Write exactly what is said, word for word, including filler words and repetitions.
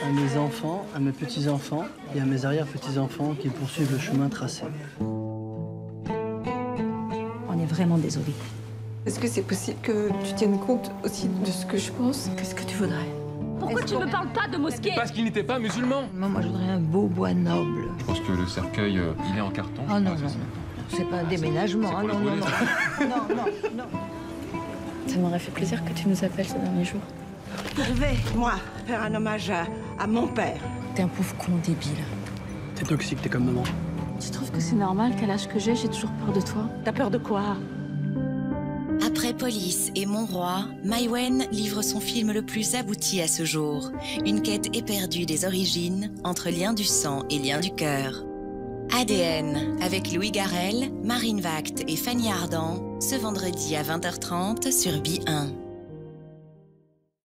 à mes enfants, à mes petits-enfants et à mes arrière-petits-enfants qui poursuivent le chemin tracé. On est vraiment désolé. Est-ce que c'est possible que tu tiennes compte aussi de ce que je pense? Qu'est-ce que tu voudrais? Pourquoi tu ne me parles pas de mosquée? Parce qu'il n'était pas musulman. Moi, moi, je voudrais un beau bois noble. Je pense que le cercueil, euh, il est en carton. Oh non, Ouais, non, c'est ça. non. C'est pas un déménagement. C'est hein, pour non, le non, brûler, non. non, non, non. Ça m'aurait fait plaisir que tu nous appelles ces derniers jours. Je vais, moi, faire un hommage à, à mon père. T'es un pauvre con débile. T'es toxique, t'es comme maman. Tu trouves que c'est normal qu'à l'âge que j'ai, j'ai toujours peur de toi? T'as peur de quoi? Après Police et Mon Roi, Maïwenn livre son film le plus abouti à ce jour. Une quête éperdue des origines, entre liens du sang et liens du cœur. A D N, avec Louis Garrel, Marine Vact et Fanny Ardant, ce vendredi à vingt heures trente sur B un.